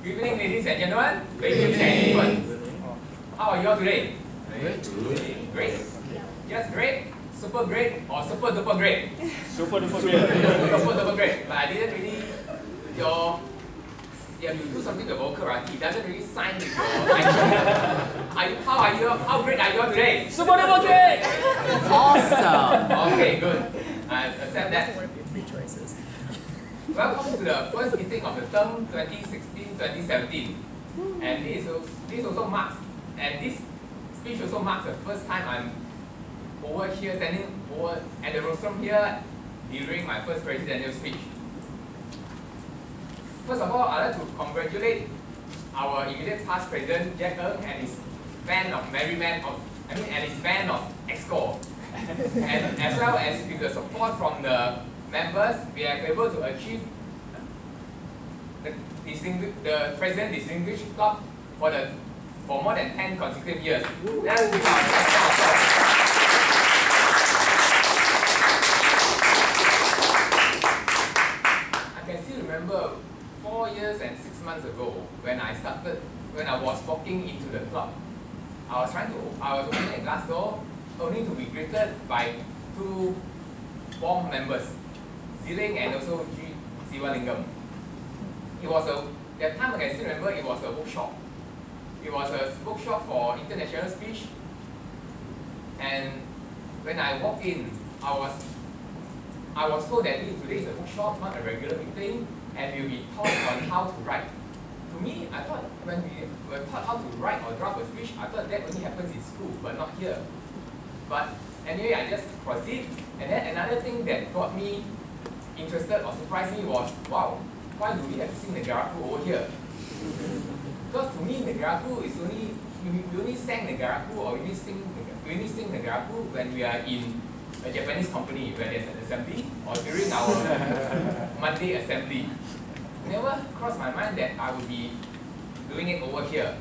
Good evening, ladies and gentlemen. Ladies and gentlemen. How are you all today? Great. Great? Just great? Super great? Or super duper great? Super duper great. Super duper great. But I didn't really, you do something to vocal, right? It doesn't really sign with your action. How great are you all today? Super duper great! Awesome! Okay, good. I accept that. Welcome to the first meeting of the term 2016-2017. And this also marks, and this speech also marks the first time I'm over here, standing over at the rostrum here, delivering my first presidential speech. First of all, I'd like to congratulate our immediate past president, Jack Ng, and his band of and his band of EXCO. And as well as with the support from the members, we are able to achieve the President Distinguished Club for more than 10 consecutive years. That's because I can still remember 4 years and 6 months ago when I was walking into the club. I was opening a glass door only to be greeted by two warm members, Ziling and also G. Siwalingam. That time I can still remember it was a workshop. It was a workshop for international speech. And when I walked in, I was told that today is a workshop, not a regular meeting, and we'll be taught on how to write. To me, I thought when we were taught how to write or draft a speech, I thought that only happens in school, but not here. But anyway, I just proceed. And then another thing that got me interested or surprised me was, wow, why do we have to sing Negaraku over here? Because to me, Negaraku is we only sang Negaraku or we only sing Negaraku when we are in a Japanese company where there's an assembly or during our Monday assembly. Never crossed my mind that I would be doing it over here.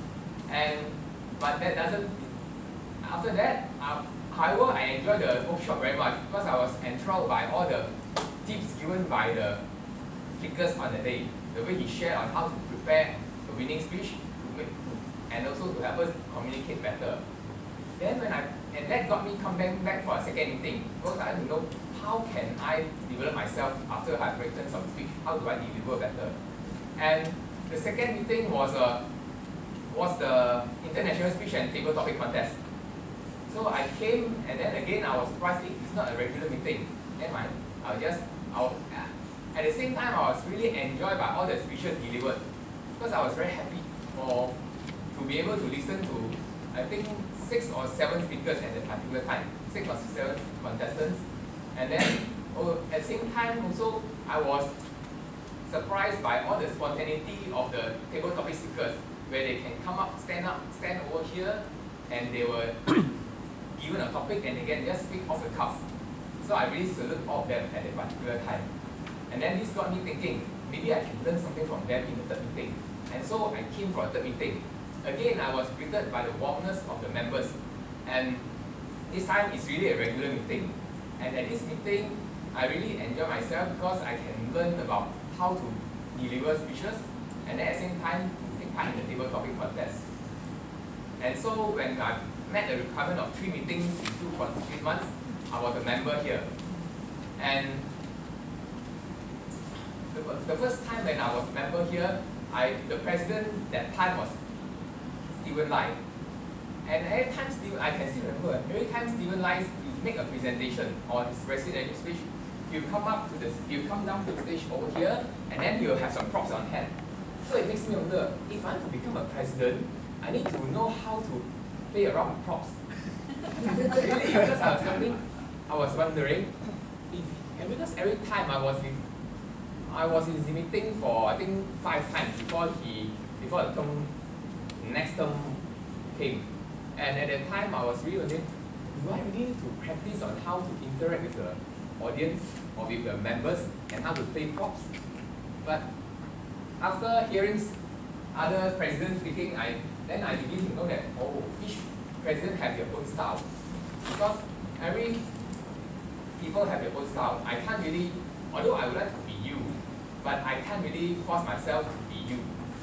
But that doesn't, after that, however, I enjoyed the workshop very much because I was enthralled by all the tips given by the speakers on the day. The way he shared on how to prepare a winning speech and also to help us communicate better. Then that got me coming back for a second meeting because I had to know how can I develop myself after I've written some speech. How do I deliver better? And the second meeting was the international speech and table topic contest. So I came and then again I was surprised it's not a regular meeting. Never mind. At the same time I was really enjoyed by all the speeches delivered because I was very happy to be able to listen to I think 6 or 7 speakers at that particular time, 6 or 7 contestants. And then at the same time also I was surprised by all the spontaneity of the table topic speakers where they can come up, stand over here, and they were given a topic and they can just speak off the cuff. So I really salute all of them at that particular time. And then this got me thinking, maybe I can learn something from them in the third meeting. And so I came for a third meeting. Again, I was greeted by the warmness of the members. And this time it's really a regular meeting. And at this meeting, I really enjoy myself because I can learn about how to deliver speeches and at the same time take part in the table topic contest. And so when I met the requirement of 3 meetings in 2 consecutive months, I was a member here. And the first time when I was a member here, the president that time was Stephen Lai. And every time I can still remember, every time Stephen Lai make a presentation on his presidential speech, you come down to the stage over here, and then you'll have some props on hand. So it makes me wonder, if I want to become a president, I need to know how to play around with props. Really, because I was wondering, because every time I was in the meeting for I think 5 times before the next term came. And at that time I was really wondering, do I really need to practice on how to interact with the audience or with the members and how to play props? But after hearing other presidents speaking, then I begin to know that each president have their own style. Because every people have their own style. I can't really, although I would like to be you, but I can't really force myself to be you.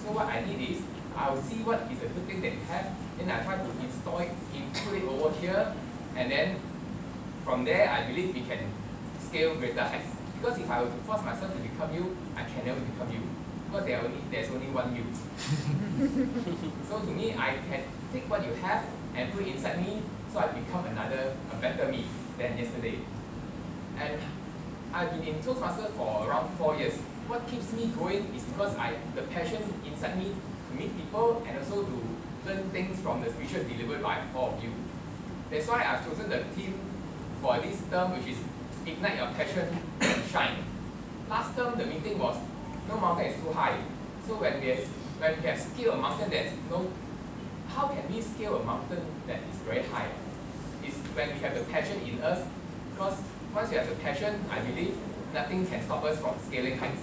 So what I need is, I'll see what is a good thing that you have, then I try to install it, put it over here, and then from there I believe we can scale greater heights. Because if I were to force myself to become you, I can never become you. Because there's only one you. So to me, I can take what you have and put it inside me, so I become a better me than yesterday. And I've been in Toastmasters for around 4 years. What keeps me going is because the passion inside me to meet people and also to learn things from the speeches delivered by all of you. That's why I've chosen the theme for this term, which is Ignite Your Passion and Shine. Last term, the meeting was no mountain is too high. So when we have scaled a mountain how can we scale a mountain that is very high? It's when we have the passion in us, because once you have the passion, I believe nothing can stop us from scaling heights.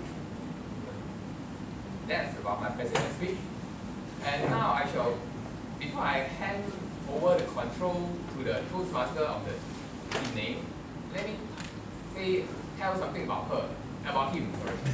That's about my president speech. And now before I hand over the control to the Toastmaster of the team name, let me tell something about him.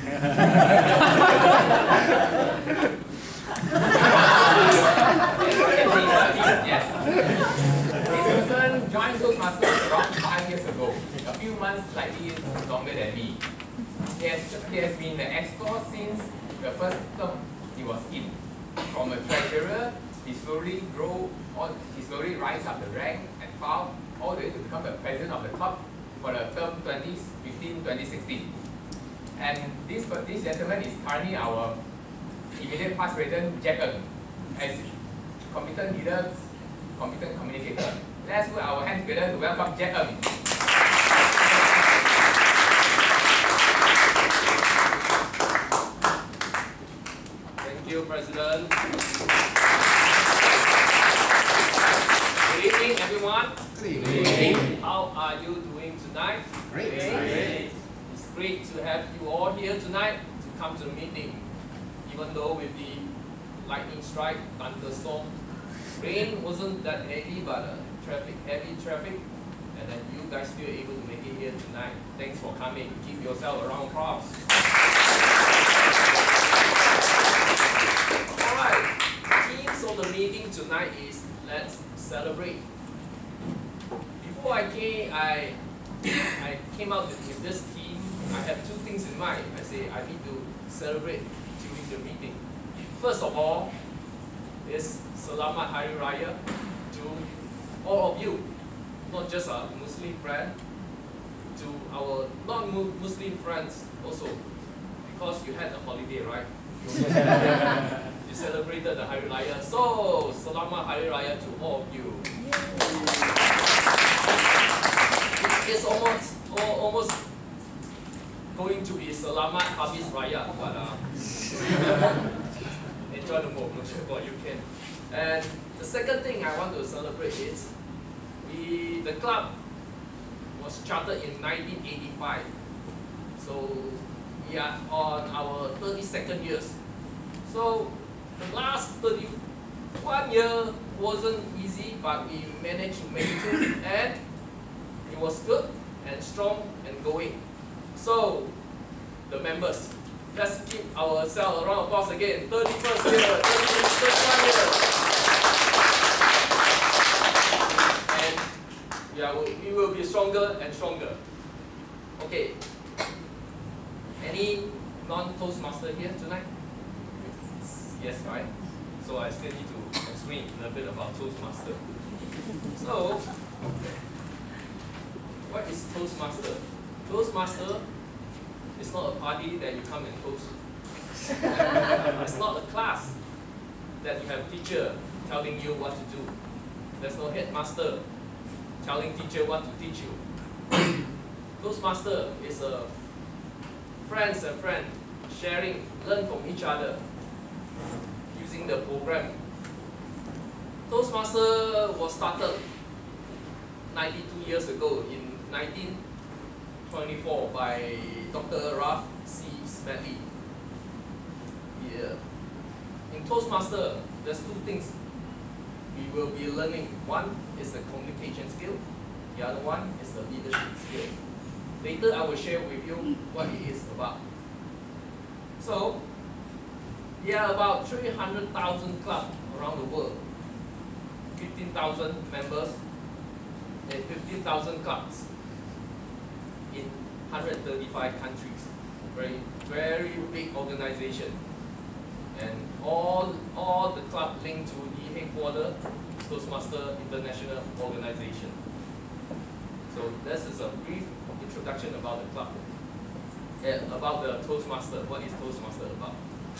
Yes. This person joined Toastmasters around 5 years ago, a few months slightly longer than me. He has been the EXCO since the first term he was in. From a treasurer, he slowly rise up the rank and file all the way to become the president of the club for the term 2015-2016. And this gentleman is currently our immediate past president, Jack Ng, as competent leader, competent communicator. Let's put our hands together to welcome Jack Ng. Thank you, President. Good evening, everyone. Good evening. How are you doing tonight? Great. It's great to have you all here tonight to come to the meeting. Even though with the lightning strike, thunderstorm, rain wasn't that heavy, but heavy traffic, and then you guys still able to make it here tonight. Thanks for coming. Give yourself a round of applause. Alright, themes of the meeting tonight is let's celebrate. Before I came out with this theme, I have two things in mind. I say I need to celebrate during the meeting. First of all, is Selamat Hari Raya to all of you, not just our Muslim friend, to our non-Muslim friends also, because you had a holiday, right? You celebrated the Hari Raya, so Selamat Hari Raya to all of you. It's almost going to be Selamat Habis Raya, but enjoy the moment while you can. And the second thing I want to celebrate is the club was chartered in 1985. So we are on our 32nd years. So the last 31 year wasn't easy, but we managed to make it, and it was good and strong and going. So the members, let's give ourselves a round of applause again. 31st year, 31st year. And we will be stronger and stronger. Okay. Any non-Toastmaster here tonight? Yes, right? So I still need to explain a bit about Toastmaster. So, what is Toastmaster? Toastmaster is not a party that you come and toast. It's not a class that you have a teacher telling you what to do. There's no headmaster telling teacher what to teach you. Toastmaster is a friends and friends sharing, learn from each other using the program. Toastmaster was started 92 years ago in 1924 by Dr. Ralph C. Smedley. Yeah. In Toastmaster, there's two things we will be learning. One is the communication skill, the other one is the leadership skill. Later I will share with you what it is about. So, There are about 300,000 clubs around the world, 15,000 members, and 15,000 clubs in 135 countries. Very big organization. And all the club linked to the headquarters, Toastmaster International Organization. So this is a brief introduction about the club. About the Toastmaster, what is Toastmaster about?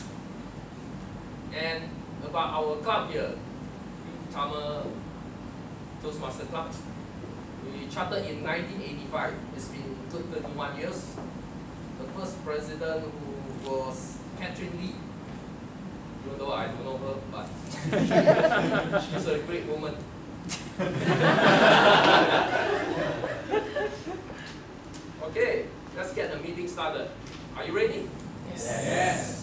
And about our club here, Tama Toastmaster Club. We chartered in 1985. It's been good 31 years. The first president who was Catherine Lee, even though I don't know her, but she's a great woman. Okay, let's get the meeting started. Are you ready? Yes.